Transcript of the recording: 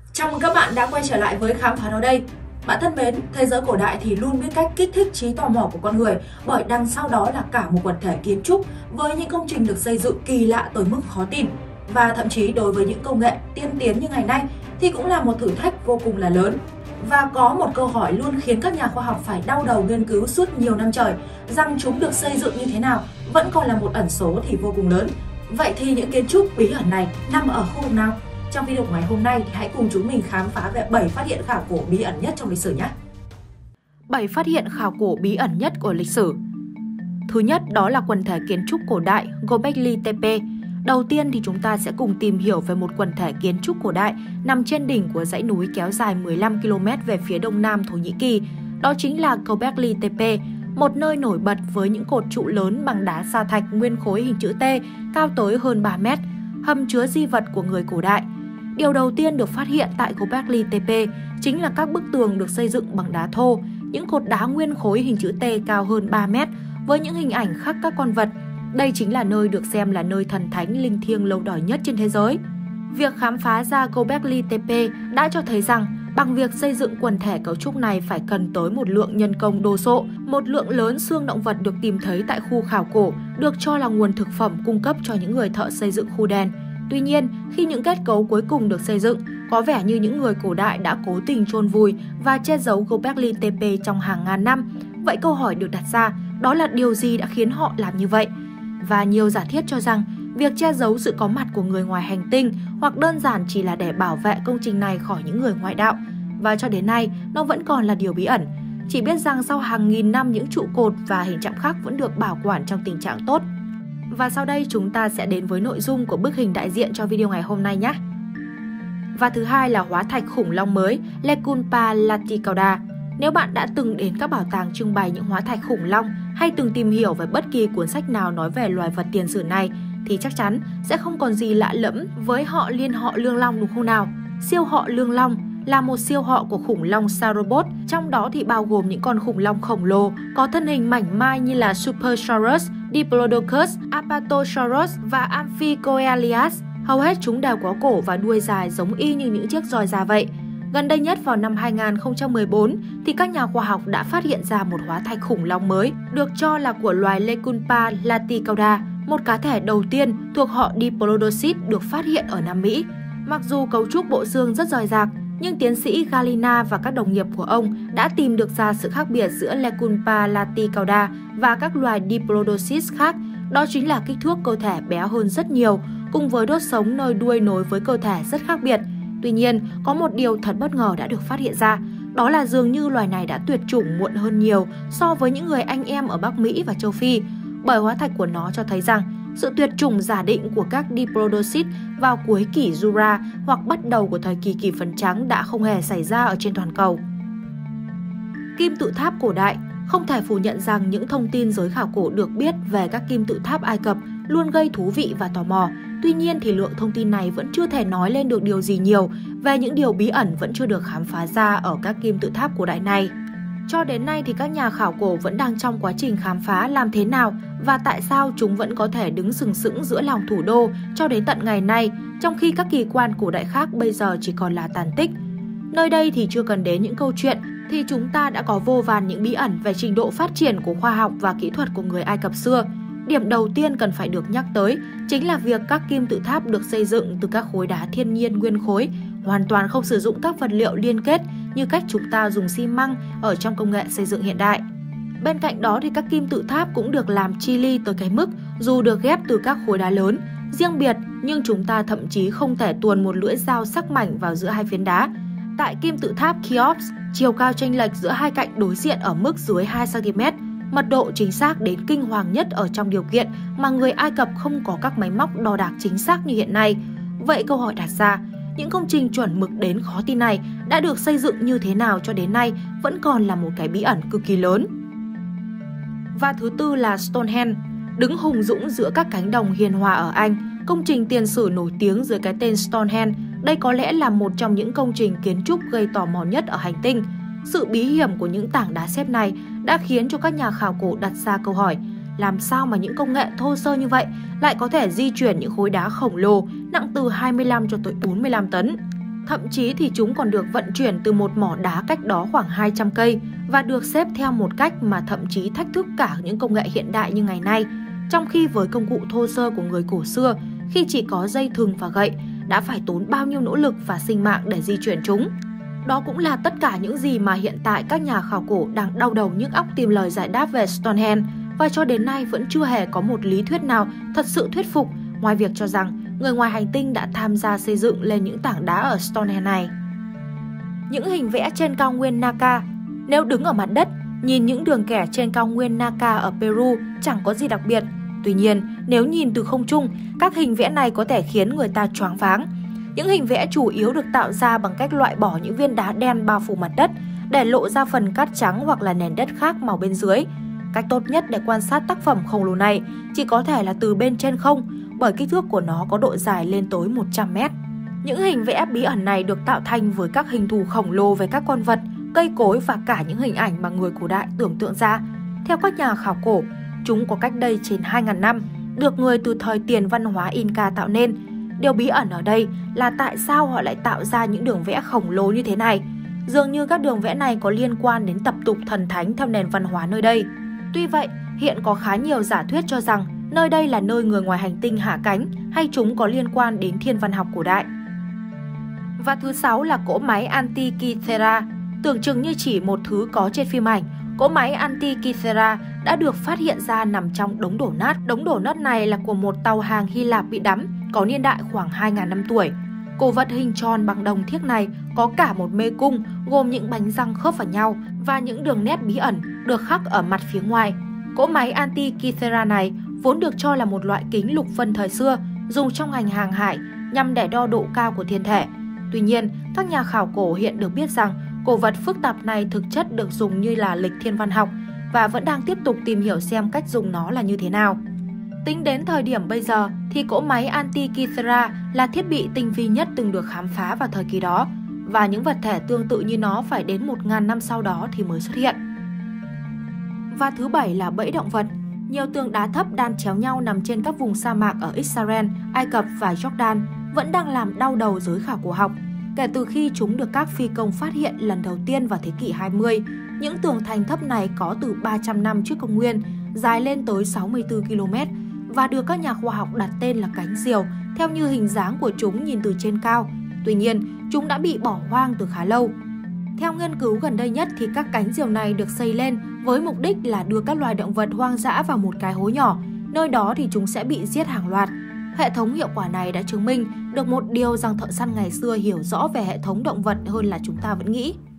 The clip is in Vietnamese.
Chào mừng các bạn đã quay trở lại với Khám phá nó đây. Bạn thân mến, thế giới cổ đại thì luôn biết cách kích thích trí tò mò của con người, bởi đằng sau đó là cả một quần thể kiến trúc với những công trình được xây dựng kỳ lạ tới mức khó tin. Và thậm chí đối với những công nghệ tiên tiến như ngày nay thì cũng là một thử thách vô cùng là lớn. Và có một câu hỏi luôn khiến các nhà khoa học phải đau đầu nghiên cứu suốt nhiều năm trời, rằng chúng được xây dựng như thế nào vẫn còn là một ẩn số thì vô cùng lớn. Vậy thì những kiến trúc bí ẩn này nằm ở khu vực nào? Trong video của ngày hôm nay thì hãy cùng chúng mình khám phá về 7 phát hiện khảo cổ bí ẩn nhất trong lịch sử nhé. 7 phát hiện khảo cổ bí ẩn nhất của lịch sử. Thứ nhất đó là quần thể kiến trúc cổ đại Göbekli Tepe. Đầu tiên thì chúng ta sẽ cùng tìm hiểu về một quần thể kiến trúc cổ đại nằm trên đỉnh của dãy núi kéo dài 15 km về phía đông nam Thổ Nhĩ Kỳ. Đó chính là Göbekli Tepe, một nơi nổi bật với những cột trụ lớn bằng đá sa thạch nguyên khối hình chữ T cao tới hơn 3 mét, hầm chứa di vật của người cổ đại. Điều đầu tiên được phát hiện tại Göbekli Tepe chính là các bức tường được xây dựng bằng đá thô, những cột đá nguyên khối hình chữ T cao hơn 3 mét với những hình ảnh khắc các con vật. Đây chính là nơi được xem là nơi thần thánh linh thiêng lâu đời nhất trên thế giới. Việc khám phá ra Göbekli Tepe đã cho thấy rằng bằng việc xây dựng quần thể cấu trúc này phải cần tới một lượng nhân công đồ sộ. Một lượng lớn xương động vật được tìm thấy tại khu khảo cổ được cho là nguồn thực phẩm cung cấp cho những người thợ xây dựng khu đền. Tuy nhiên, khi những kết cấu cuối cùng được xây dựng, có vẻ như những người cổ đại đã cố tình chôn vùi và che giấu Göbekli Tepe trong hàng ngàn năm. Vậy câu hỏi được đặt ra, đó là điều gì đã khiến họ làm như vậy? Và nhiều giả thiết cho rằng, việc che giấu sự có mặt của người ngoài hành tinh hoặc đơn giản chỉ là để bảo vệ công trình này khỏi những người ngoại đạo. Và cho đến nay, nó vẫn còn là điều bí ẩn. Chỉ biết rằng sau hàng nghìn năm những trụ cột và hình chạm khắc vẫn được bảo quản trong tình trạng tốt. Và sau đây chúng ta sẽ đến với nội dung của bức hình đại diện cho video ngày hôm nay nhé. Và thứ hai là hóa thạch khủng long mới Lekunpa Latikauda. Nếu bạn đã từng đến các bảo tàng trưng bày những hóa thạch khủng long hay từng tìm hiểu về bất kỳ cuốn sách nào nói về loài vật tiền sử này thì chắc chắn sẽ không còn gì lạ lẫm với họ liên họ Lương Long, đúng không nào? Siêu họ Lương Long là một siêu họ của khủng long Sauropod, trong đó thì bao gồm những con khủng long khổng lồ có thân hình mảnh mai như là Supersaurus, Diplodocus, Apatosaurus và Amphicoelias. Hầu hết chúng đều có cổ và đuôi dài giống y như những chiếc roi da vậy. Gần đây nhất vào năm 2014 thì các nhà khoa học đã phát hiện ra một hóa thạch khủng long mới được cho là của loài Lekunpa Latikauda, một cá thể đầu tiên thuộc họ Diplodocus được phát hiện ở Nam Mỹ. Mặc dù cấu trúc bộ xương rất rời rạc, nhưng tiến sĩ Galina và các đồng nghiệp của ông đã tìm được ra sự khác biệt giữa Lekunpa Latikauda và các loài Diplodocus khác. Đó chính là kích thước cơ thể bé hơn rất nhiều, cùng với đốt sống nơi đuôi nối với cơ thể rất khác biệt. Tuy nhiên, có một điều thật bất ngờ đã được phát hiện ra, đó là dường như loài này đã tuyệt chủng muộn hơn nhiều so với những người anh em ở Bắc Mỹ và châu Phi, bởi hóa thạch của nó cho thấy rằng sự tuyệt chủng giả định của các Diplodocus vào cuối kỷ Jura hoặc bắt đầu của thời kỳ kỷ phấn trắng đã không hề xảy ra ở trên toàn cầu. Kim tự tháp cổ đại. Không thể phủ nhận rằng những thông tin giới khảo cổ được biết về các kim tự tháp Ai Cập luôn gây thú vị và tò mò. Tuy nhiên thì lượng thông tin này vẫn chưa thể nói lên được điều gì nhiều về những điều bí ẩn vẫn chưa được khám phá ra ở các kim tự tháp cổ đại này. Cho đến nay thì các nhà khảo cổ vẫn đang trong quá trình khám phá làm thế nào và tại sao chúng vẫn có thể đứng sừng sững giữa lòng thủ đô cho đến tận ngày nay, trong khi các kỳ quan cổ đại khác bây giờ chỉ còn là tàn tích. Nơi đây thì chưa cần đến những câu chuyện, thì chúng ta đã có vô vàn những bí ẩn về trình độ phát triển của khoa học và kỹ thuật của người Ai Cập xưa. Điểm đầu tiên cần phải được nhắc tới chính là việc các kim tự tháp được xây dựng từ các khối đá thiên nhiên nguyên khối, hoàn toàn không sử dụng các vật liệu liên kết như cách chúng ta dùng xi măng ở trong công nghệ xây dựng hiện đại. Bên cạnh đó thì các kim tự tháp cũng được làm chi li tới cái mức dù được ghép từ các khối đá lớn, riêng biệt nhưng chúng ta thậm chí không thể tuồn một lưỡi dao sắc mảnh vào giữa hai phiến đá. Tại kim tự tháp Cheops, chiều cao chênh lệch giữa hai cạnh đối diện ở mức dưới 2 cm, mật độ chính xác đến kinh hoàng nhất ở trong điều kiện mà người Ai Cập không có các máy móc đo đạc chính xác như hiện nay. Vậy câu hỏi đặt ra, những công trình chuẩn mực đến khó tin này đã được xây dựng như thế nào cho đến nay vẫn còn là một cái bí ẩn cực kỳ lớn. Và thứ tư là Stonehenge, đứng hùng dũng giữa các cánh đồng hiền hòa ở Anh, công trình tiền sử nổi tiếng dưới cái tên Stonehenge. Đây có lẽ là một trong những công trình kiến trúc gây tò mò nhất ở hành tinh. Sự bí hiểm của những tảng đá xếp này đã khiến cho các nhà khảo cổ đặt ra câu hỏi, làm sao mà những công nghệ thô sơ như vậy lại có thể di chuyển những khối đá khổng lồ nặng từ 25 cho tới 45 tấn. Thậm chí thì chúng còn được vận chuyển từ một mỏ đá cách đó khoảng 200 cây và được xếp theo một cách mà thậm chí thách thức cả những công nghệ hiện đại như ngày nay. Trong khi với công cụ thô sơ của người cổ xưa, khi chỉ có dây thừng và gậy, đã phải tốn bao nhiêu nỗ lực và sinh mạng để di chuyển chúng. Đó cũng là tất cả những gì mà hiện tại các nhà khảo cổ đang đau đầu nhức óc tìm lời giải đáp về Stonehenge, và cho đến nay vẫn chưa hề có một lý thuyết nào thật sự thuyết phục ngoài việc cho rằng người ngoài hành tinh đã tham gia xây dựng lên những tảng đá ở Stonehenge này. Những hình vẽ trên cao nguyên Naka. Nếu đứng ở mặt đất, nhìn những đường kẻ trên cao nguyên Naka ở Peru chẳng có gì đặc biệt. Tuy nhiên, nếu nhìn từ không trung, các hình vẽ này có thể khiến người ta choáng váng. Những hình vẽ chủ yếu được tạo ra bằng cách loại bỏ những viên đá đen bao phủ mặt đất để lộ ra phần cát trắng hoặc là nền đất khác màu bên dưới. Cách tốt nhất để quan sát tác phẩm khổng lồ này chỉ có thể là từ bên trên không, bởi kích thước của nó có độ dài lên tới 100 mét. Những hình vẽ bí ẩn này được tạo thành với các hình thù khổng lồ về các con vật, cây cối và cả những hình ảnh mà người cổ đại tưởng tượng ra. Theo các nhà khảo cổ, chúng có cách đây trên 2.000 năm, được người từ thời tiền văn hóa Inca tạo nên. Điều bí ẩn ở đây là tại sao họ lại tạo ra những đường vẽ khổng lồ như thế này. Dường như các đường vẽ này có liên quan đến tập tục thần thánh theo nền văn hóa nơi đây. Tuy vậy, hiện có khá nhiều giả thuyết cho rằng nơi đây là nơi người ngoài hành tinh hạ cánh hay chúng có liên quan đến thiên văn học cổ đại. Và thứ 6 là cỗ máy Antikythera. Tưởng chừng như chỉ một thứ có trên phim ảnh, cỗ máy Antikythera đã được phát hiện ra nằm trong đống đổ nát. Đống đổ nát này là của một tàu hàng Hy Lạp bị đắm, có niên đại khoảng 2.000 năm tuổi. Cổ vật hình tròn bằng đồng thiếc này có cả một mê cung gồm những bánh răng khớp vào nhau và những đường nét bí ẩn được khắc ở mặt phía ngoài. Cỗ máy Antikythera này vốn được cho là một loại kính lục vân thời xưa dùng trong ngành hàng hải nhằm để đo độ cao của thiên thể. Tuy nhiên, các nhà khảo cổ hiện được biết rằng cổ vật phức tạp này thực chất được dùng như là lịch thiên văn học và vẫn đang tiếp tục tìm hiểu xem cách dùng nó là như thế nào. Tính đến thời điểm bây giờ thì cỗ máy Antikythera là thiết bị tinh vi nhất từng được khám phá vào thời kỳ đó, và những vật thể tương tự như nó phải đến 1.000 năm sau đó thì mới xuất hiện. Và thứ 7 là bẫy động vật. Nhiều tường đá thấp đan chéo nhau nằm trên các vùng sa mạc ở Israel, Ai Cập và Jordan vẫn đang làm đau đầu giới khảo cổ học. Kể từ khi chúng được các phi công phát hiện lần đầu tiên vào thế kỷ 20, những tường thành thấp này có từ 300 năm trước công nguyên, dài lên tới 64 km và được các nhà khoa học đặt tên là cánh diều theo như hình dáng của chúng nhìn từ trên cao. Tuy nhiên, chúng đã bị bỏ hoang từ khá lâu. Theo nghiên cứu gần đây nhất thì các cánh diều này được xây lên với mục đích là đưa các loài động vật hoang dã vào một cái hố nhỏ, nơi đó thì chúng sẽ bị giết hàng loạt. Hệ thống hiệu quả này đã chứng minh được một điều rằng thợ săn ngày xưa hiểu rõ về hệ thống động vật hơn là chúng ta vẫn nghĩ.